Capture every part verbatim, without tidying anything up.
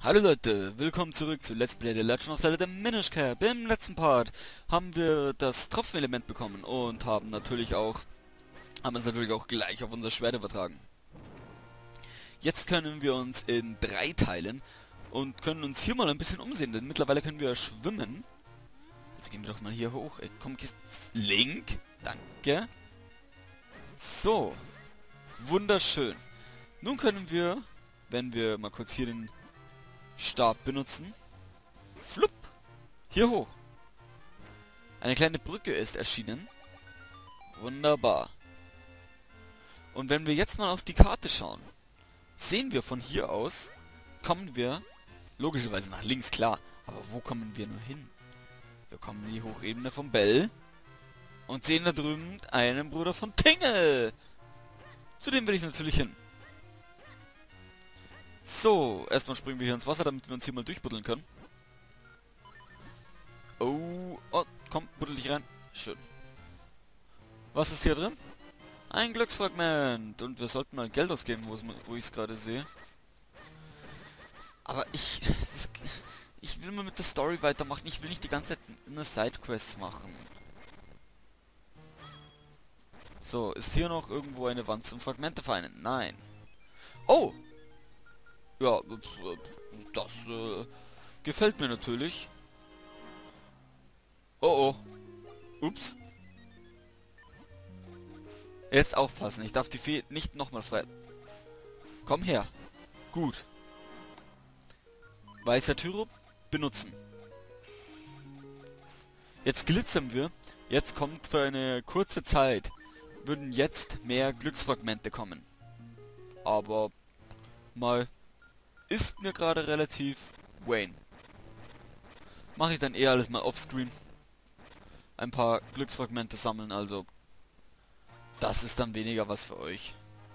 Hallo Leute, willkommen zurück zu Let's Play The Legend of Zelda: The Minish Cap. Im letzten Part haben wir das Tropfenelement bekommen und haben natürlich auch haben es natürlich auch gleich auf unser Schwert übertragen. Jetzt können wir uns in drei teilen und können uns hier mal ein bisschen umsehen, denn mittlerweile können wir schwimmen. Also gehen wir doch mal hier hoch. Ey, komm, Link, danke. So, wunderschön. Nun können wir, wenn wir mal kurz hier den Stab benutzen. Flupp. Hier hoch. Eine kleine Brücke ist erschienen. Wunderbar. Und wenn wir jetzt mal auf die Karte schauen, sehen wir von hier aus, kommen wir logischerweise nach links, klar. Aber wo kommen wir nur hin? Wir kommen in die Hochebene vom Bell und sehen da drüben einen Bruder von Tingle. Zu dem will ich natürlich hin. So, erstmal springen wir hier ins Wasser, damit wir uns hier mal durchbuddeln können. Oh, oh, komm, buddel dich rein. Schön. Was ist hier drin? Ein Glücksfragment. Und wir sollten mal Geld ausgeben, wo ich es gerade sehe. Aber ich... Das, ich will mal mit der Story weitermachen. Ich will nicht die ganze Zeit eine Sidequests machen. So, ist hier noch irgendwo eine Wand zum Fragmente vereinen? Nein. Oh! Ja, das äh, gefällt mir natürlich. Oh oh. Ups. Jetzt aufpassen, ich darf die Fee nicht nochmal frei... Komm her. Gut. Weißer Tyro benutzen. Jetzt glitzern wir. Jetzt kommt für eine kurze Zeit, würden jetzt mehr Glücksfragmente kommen. Aber mal... Ist mir gerade relativ Wayne. Mache ich dann eher alles mal offscreen. Ein paar Glücksfragmente sammeln, also das ist dann weniger was für euch.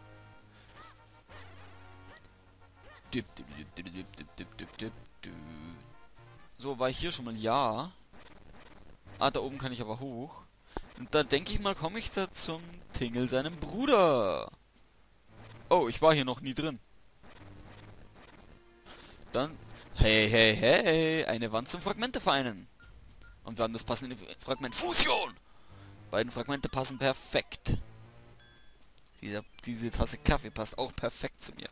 So, war ich hier schon mal? Ja. Ah, da oben kann ich aber hoch. Und da denke ich mal, komme ich da zum Tingle, seinem Bruder. Oh, ich war hier noch nie drin. Dann, hey, hey, hey, eine Wand zum Fragmente vereinen. Und wir haben das passende Fragment Fusion. Beiden Fragmente passen perfekt. Diese, diese Tasse Kaffee passt auch perfekt zu mir.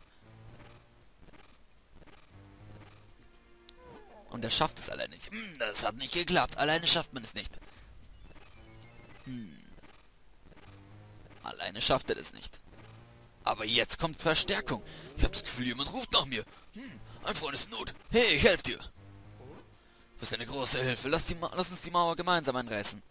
Und er schafft es alleine nicht. Hm, das hat nicht geklappt. Alleine schafft man es nicht. Hm. Alleine schafft er das nicht. Aber jetzt kommt Verstärkung. Ich habe das Gefühl, jemand ruft nach mir. Hm, ein Freund ist in Not. Hey, ich helfe dir. Du bist eine große Hilfe. Lass, die lass uns die Mauer gemeinsam einreißen.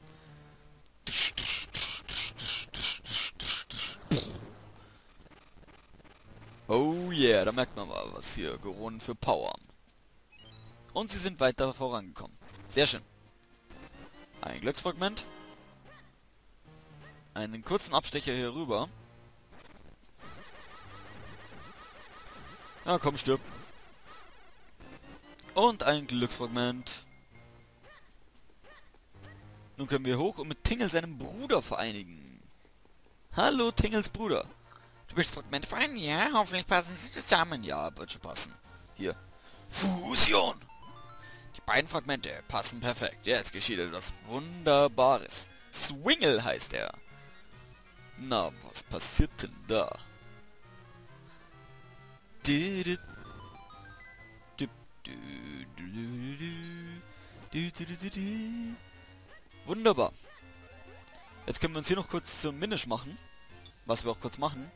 Oh yeah, da merkt man mal was hier. Geronen für Power. Und sie sind weiter vorangekommen. Sehr schön. Ein Glücksfragment. Einen kurzen Abstecher hier rüber. Ja, komm, stirb. Und ein Glücksfragment. Nun können wir hoch und mit Tingle seinem Bruder vereinigen. Hallo, Tingles Bruder. Du willst Fragmente vereinigen? Ja, hoffentlich passen sie zusammen. Ja, wird schon passen. Hier. Fusion! Die beiden Fragmente passen perfekt. Jetzt geschieht etwas Wunderbares. Swingle heißt er. Na, was passiert denn da? Wunderbar. Jetzt können wir uns hier noch kurz zum Minish machen. Was wir auch kurz machen.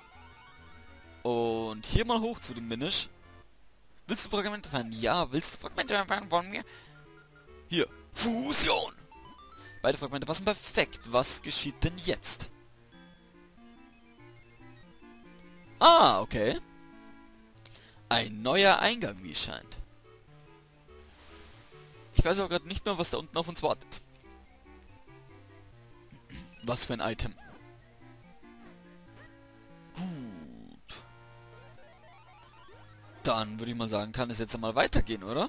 Und hier mal hoch zu dem Minish. Willst du Fragmente fahren? Ja, willst du Fragmente fahren? Wollen wir? Hier. Fusion! Beide Fragmente passen perfekt. Was geschieht denn jetzt? Ah, okay. Ein neuer Eingang, wie es scheint. Ich weiß aber gerade nicht mehr, was da unten auf uns wartet. Was für ein Item. Gut. Dann würde ich mal sagen, kann es jetzt einmal weitergehen, oder?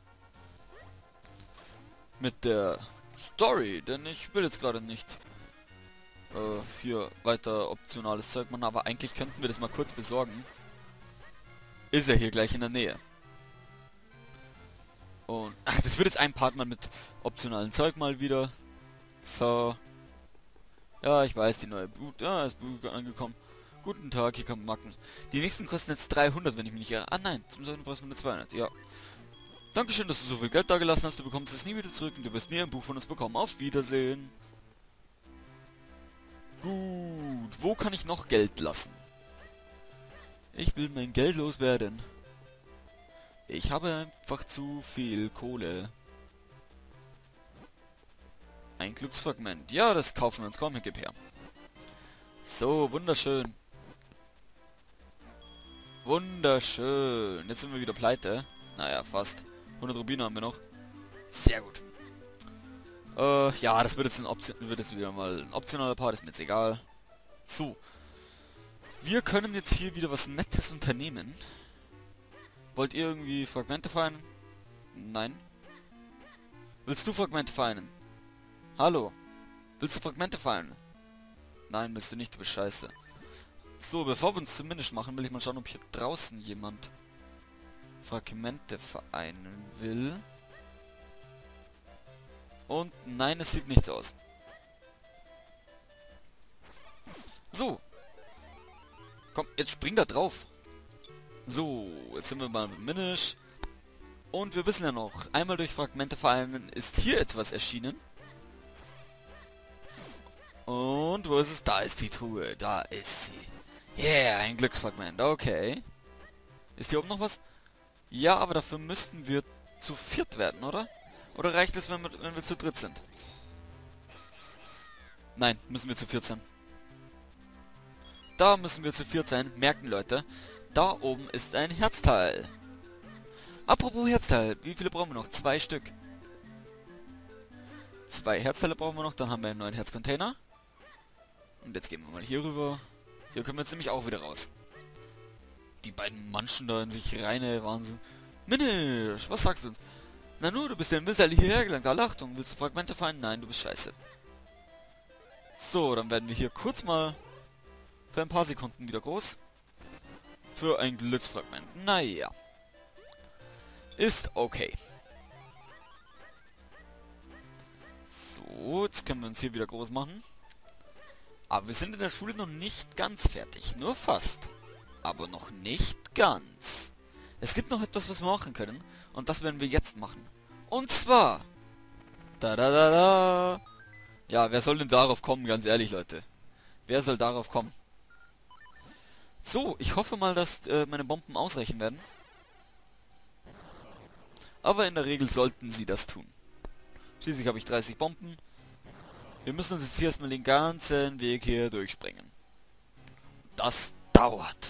Mit der Story, denn ich will jetzt gerade nicht äh, hier weiter optionales Zeug machen, aber eigentlich könnten wir das mal kurz besorgen. Ist er hier gleich in der Nähe. Und, ach, das wird jetzt ein Part mal mit optionalen Zeug mal wieder. So. Ja, ich weiß, die neue Boot, ah, ist Boot angekommen. Guten Tag, hier kommt Magnus. Die nächsten kosten jetzt dreihundert, wenn ich mich nicht irre. Ah nein, zum Sollten brauchst du nur zweihundert, ja. Dankeschön, dass du so viel Geld da gelassen hast. Du bekommst es nie wieder zurück und du wirst nie ein Buch von uns bekommen. Auf Wiedersehen. Gut, wo kann ich noch Geld lassen? Ich will mein Geld loswerden. Ich habe einfach zu viel Kohle. Ein Glücksfragment. Ja, das kaufen wir uns. Komm, gib her. So, wunderschön. Wunderschön. Jetzt sind wir wieder pleite. Naja, fast. hundert Rubine haben wir noch. Sehr gut. Äh, ja, das wird jetzt, ein Option wird jetzt wieder mal ein optionaler Part. Ist mir jetzt egal. So. Wir können jetzt hier wieder was Nettes unternehmen. Wollt ihr irgendwie Fragmente feinen? Nein. Willst du Fragmente feinen? Hallo? Willst du Fragmente feinen? Nein, willst du nicht, du bist scheiße. So, bevor wir uns zumindest machen, will ich mal schauen, ob hier draußen jemand Fragmente vereinen will. Und nein, es sieht nichts aus. So. Komm, jetzt spring da drauf. So, jetzt sind wir mal mit Minish. Und wir wissen ja noch, einmal durch Fragmente vereinen ist hier etwas erschienen. Und wo ist es? Da ist die Truhe. Da ist sie. Yeah, ein Glücksfragment. Okay. Ist hier oben noch was? Ja, aber dafür müssten wir zu viert werden, oder? Oder reicht es, wenn wir, wenn wir zu dritt sind? Nein, müssen wir zu viert sein. Da müssen wir zu viert sein. Merken, Leute. Da oben ist ein Herzteil. Apropos Herzteil. Wie viele brauchen wir noch? Zwei Stück. Zwei Herzteile brauchen wir noch. Dann haben wir einen neuen Herzcontainer. Und jetzt gehen wir mal hier rüber. Hier können wir jetzt nämlich auch wieder raus. Die beiden Manschen da in sich reine Wahnsinn. Minish, was sagst du uns? Na nur, du bist ja in Wizard hierher gelangt. Alle Achtung, willst du Fragmente fallen? Nein, du bist scheiße. So, dann werden wir hier kurz mal für ein paar Sekunden wieder groß. Für ein Glücksfragment. Naja. Ist okay. So, jetzt können wir uns hier wieder groß machen. Aber wir sind in der Schule noch nicht ganz fertig. Nur fast. Aber noch nicht ganz. Es gibt noch etwas, was wir machen können. Und das werden wir jetzt machen. Und zwar... Da da da da. Ja, wer soll denn darauf kommen, ganz ehrlich, Leute? Wer soll darauf kommen? So, ich hoffe mal, dass äh, meine Bomben ausreichen werden. Aber in der Regel sollten sie das tun. Schließlich habe ich dreißig Bomben. Wir müssen uns jetzt hier erstmal den ganzen Weg hier durchspringen. Das dauert.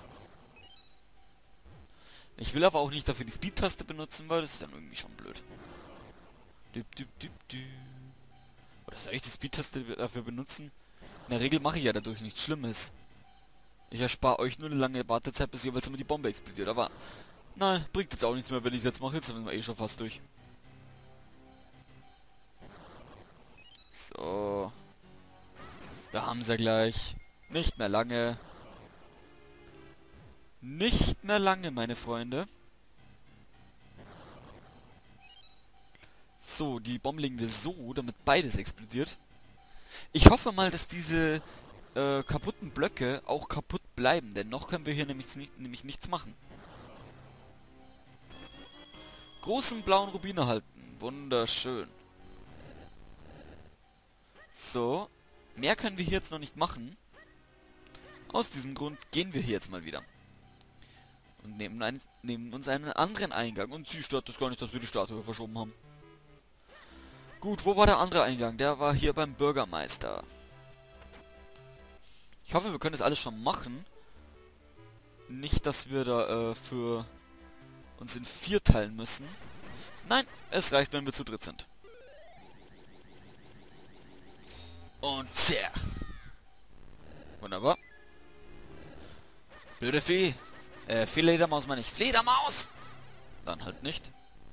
Ich will aber auch nicht dafür die Speed-Taste benutzen, weil das ist dann irgendwie schon blöd. Oder soll ich die Speed-Taste dafür benutzen? In der Regel mache ich ja dadurch nichts Schlimmes. Ich erspare euch nur eine lange Wartezeit, bis jeweils immer die Bombe explodiert. Aber nein, bringt jetzt auch nichts mehr, wenn ich es jetzt mache. Jetzt sind wir eh schon fast durch. So. Wir haben sie ja gleich. Nicht mehr lange. Nicht mehr lange, meine Freunde. So, die Bomben legen wir so, damit beides explodiert. Ich hoffe mal, dass diese äh, kaputten Blöcke auch kaputt bleiben, denn noch können wir hier nämlich, nicht, nämlich nichts machen. Großen blauen Rubin erhalten. Wunderschön. So. Mehr können wir hier jetzt noch nicht machen. Aus diesem Grund gehen wir hier jetzt mal wieder. Und nehmen, einen, nehmen uns einen anderen Eingang. Und sie stört das gar nicht, dass wir die Statue verschoben haben. Gut, wo war der andere Eingang? Der war hier beim Bürgermeister. Ich hoffe, wir können das alles schon machen. Nicht, dass wir da äh, für uns in vier teilen müssen. Nein, es reicht, wenn wir zu dritt sind. Und sehr. Wunderbar. Blöde Fee. Äh, Fledermaus meine ich. Fledermaus! Dann halt nicht.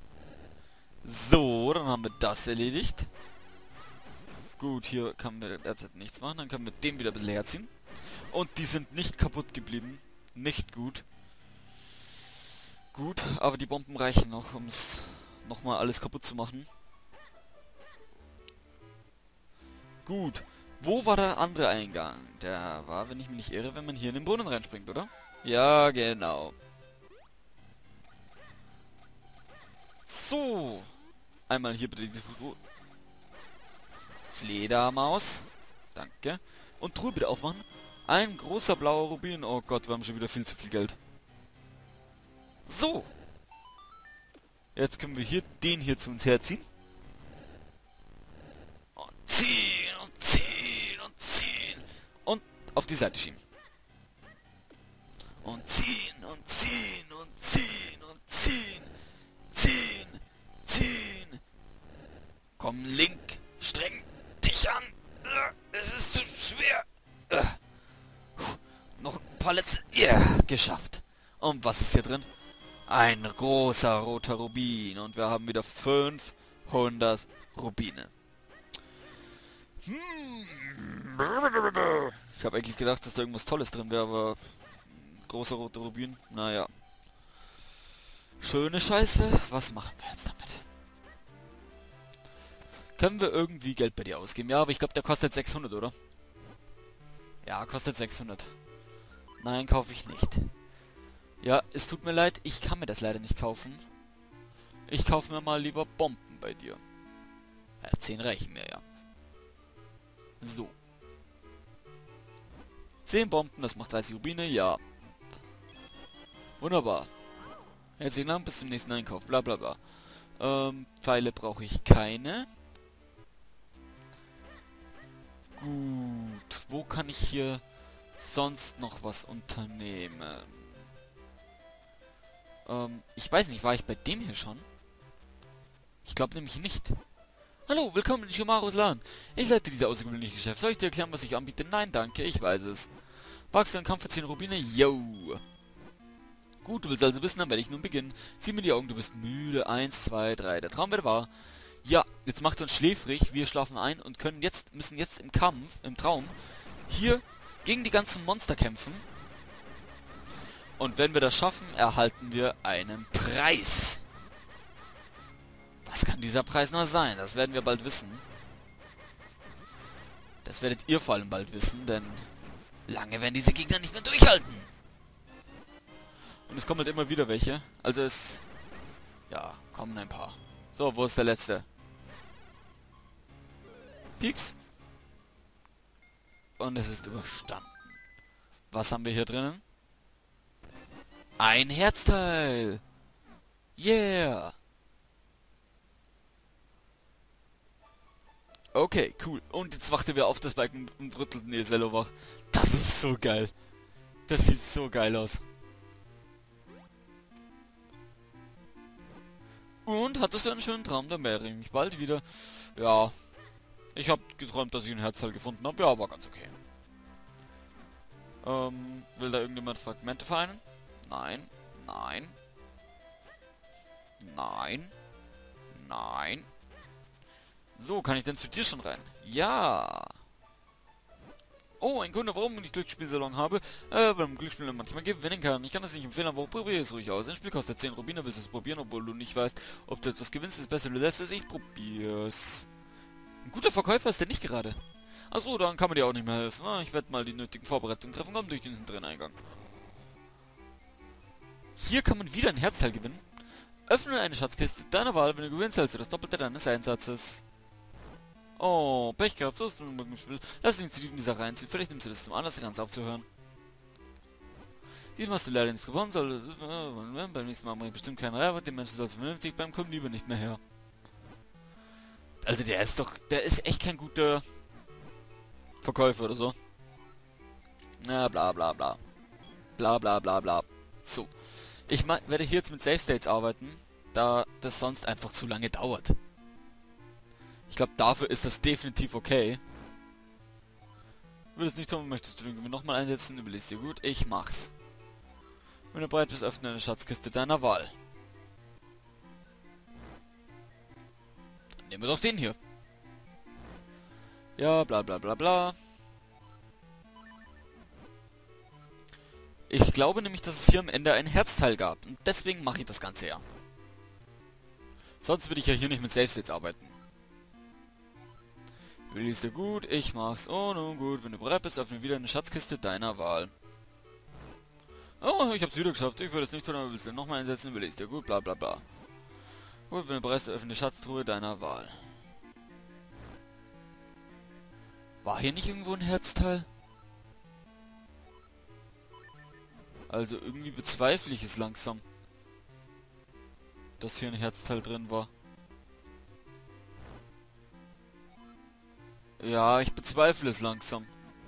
So, dann haben wir das erledigt. Gut, hier können wir derzeit nichts machen. Dann können wir den wieder ein bisschen herziehen. Und die sind nicht kaputt geblieben. Nicht gut. Gut, aber die Bomben reichen noch, um es nochmal alles kaputt zu machen. Gut. Wo war der andere Eingang? Der war, wenn ich mich nicht irre, wenn man hier in den Brunnen reinspringt, oder? Ja, genau. So. Einmal hier bitte die Fledermaus. Danke. Und Truhe bitte aufmachen. Ein großer blauer Rubin. Oh Gott, wir haben schon wieder viel zu viel Geld. So. Jetzt können wir hier den hier zu uns herziehen. Und ziehen und ziehen und ziehen. Und auf die Seite schieben. Und ziehen und ziehen und ziehen und ziehen. Ziehen. Ziehen. Komm, Link. Streng dich an. Es ist zu schwer. Noch ein paar letzte... Ja, yeah, geschafft. Und was ist hier drin? Ein großer roter Rubin. Und wir haben wieder fünfhundert Rubine. Hm. Ich habe eigentlich gedacht, dass da irgendwas Tolles drin wäre, aber... Großer roter Rubin, naja. Schöne Scheiße. Was machen wir jetzt damit? Können wir irgendwie Geld bei dir ausgeben? Ja, aber ich glaube, der kostet sechshundert, oder? Ja, kostet sechshundert. Nein, kaufe ich nicht. Ja, es tut mir leid, ich kann mir das leider nicht kaufen. Ich kaufe mir mal lieber Bomben bei dir. Ja, zehn reichen mir ja. So. zehn Bomben, das macht dreißig Rubine, ja. Wunderbar. Herzlichen Dank, bis zum nächsten Einkauf, bla bla bla. Ähm, Pfeile brauche ich keine. Gut, wo kann ich hier sonst noch was unternehmen? Ähm, ich weiß nicht, war ich bei dem hier schon? Ich glaube nämlich nicht. Hallo, willkommen in Shomaros Laden. Ich leite diese außergewöhnliche Geschäft. Soll ich dir erklären, was ich anbiete? Nein, danke, ich weiß es. Wagst du einen Kampf für zehn Rubine? Yo! Gut, du willst also wissen, dann werde ich nun beginnen. Sieh mir die Augen, du bist müde. Eins, zwei, drei. Der Traum wird wahr. Ja, jetzt macht uns schläfrig. Wir schlafen ein und können jetzt, müssen jetzt im Kampf, im Traum, hier gegen die ganzen Monster kämpfen. Und wenn wir das schaffen, erhalten wir einen Preis. Was kann dieser Preis noch sein? Das werden wir bald wissen. Das werdet ihr vor allem bald wissen, denn lange werden diese Gegner nicht mehr durchhalten. Und es kommen halt immer wieder welche. Also es... Ja, kommen ein paar. So, wo ist der letzte? Pieks. Und es ist überstanden. Was haben wir hier drinnen? Ein Herzteil. Yeah. Okay, cool. Und jetzt wachte wir auf das Balken und rüttelten Esello wach. Das ist so geil. Das sieht so geil aus. Und hattest du einen schönen Traum? Dann wäre ich mich bald wieder. Ja. Ich habe geträumt, dass ich ein Herzteil gefunden habe. Ja, war ganz okay. Ähm, will da irgendjemand Fragmente vereinen? Nein. Nein. Nein. Nein. So, kann ich denn zu dir schon rein? Ja. Oh, ein Kunde, warum ich Glücksspielsalon habe, äh, beim Glücksspielen manchmal gewinnen kann. Ich kann das nicht empfehlen, aber probiere es ruhig aus. Ein Spiel kostet zehn Rubine, willst du es probieren, obwohl du nicht weißt, ob du etwas gewinnst, ist besser, du lässt es, ich probier's. Ein guter Verkäufer ist der nicht gerade. Achso, dann kann man dir auch nicht mehr helfen. Ah, ich werde mal die nötigen Vorbereitungen treffen, komm durch den hinteren Eingang. Hier kann man wieder ein Herzteil gewinnen. Öffne eine Schatzkiste deiner Wahl, wenn du gewinnst, hältst du das Doppelte deines Einsatzes. Oh, Pech gehabt, so ist du im Spiel. Lass dich nicht zu tief in die Sache reinziehen. Vielleicht nimmst du das zum Anlass, ganz aufzuhören. Diesmal hast du leider nichts gewonnen, soll beim nächsten Mal mache ich bestimmt keinen Rabatt. Die Menschen sollten vernünftig beim Kommen lieber nicht mehr her. Also der ist doch, der ist echt kein guter Verkäufer oder so. Na, bla bla bla. Bla bla bla bla. So. Ich werde hier jetzt mit Save States arbeiten, da das sonst einfach zu lange dauert. Ich glaube, dafür ist das definitiv okay. Will es nicht tun, möchtest du den Gewinn nochmal einsetzen? Überlegst dir gut, ich mach's. Wenn du bereit bist, öffne eine Schatzkiste deiner Wahl. Dann nehmen wir doch den hier. Ja, bla bla bla bla. Ich glaube nämlich, dass es hier am Ende ein Herzteil gab. Und deswegen mache ich das Ganze ja. Sonst würde ich ja hier nicht mit Save-States arbeiten. Liest du gut? Ich mach's. Oh, nun gut. Wenn du bereit bist, öffne wieder eine Schatzkiste deiner Wahl. Oh, ich hab's wieder geschafft. Ich würde es nicht tun, aber willst du nochmal einsetzen? Will ich dir gut? Bla bla bla. Gut, wenn du bereit bist, öffne die Schatztruhe deiner Wahl. War hier nicht irgendwo ein Herzteil? Also irgendwie bezweifle ich es langsam, dass hier ein Herzteil drin war. Ja, ich bezweifle es langsam.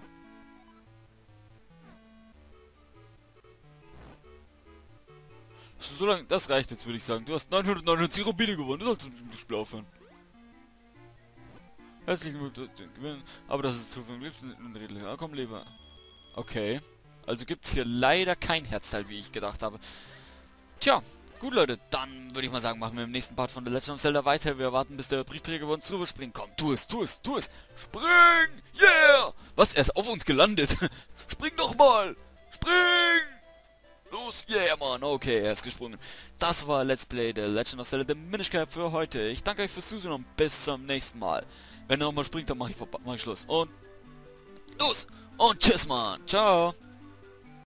So lange, das reicht jetzt, würde ich sagen. Du hast neunhundertneunundneunzig Rubine gewonnen. Du solltest mit dem Spiel aufhören. Herzlichen Glückwunsch, gewinnen. Aber das ist zu viel redlich. Ja, komm, lieber. Okay. Also gibt es hier leider kein Herzteil, wie ich gedacht habe. Tja, gut, Leute. Dann würde ich mal sagen, machen wir im nächsten Part von The Legend of Zelda weiter. Wir warten, bis der Briefträger über uns drüber springt. Komm, tu es, tu es, tu es. Spring! Yeah! Was? Er ist auf uns gelandet. Spring doch mal! Spring! Los, yeah, Mann. Okay, er ist gesprungen. Das war Let's Play The Legend of Zelda The Minish Cap für heute. Ich danke euch fürs Zusehen und bis zum nächsten Mal. Wenn er nochmal springt, dann mache ich, mach ich Schluss. Und los! Und tschüss, Mann. Ciao.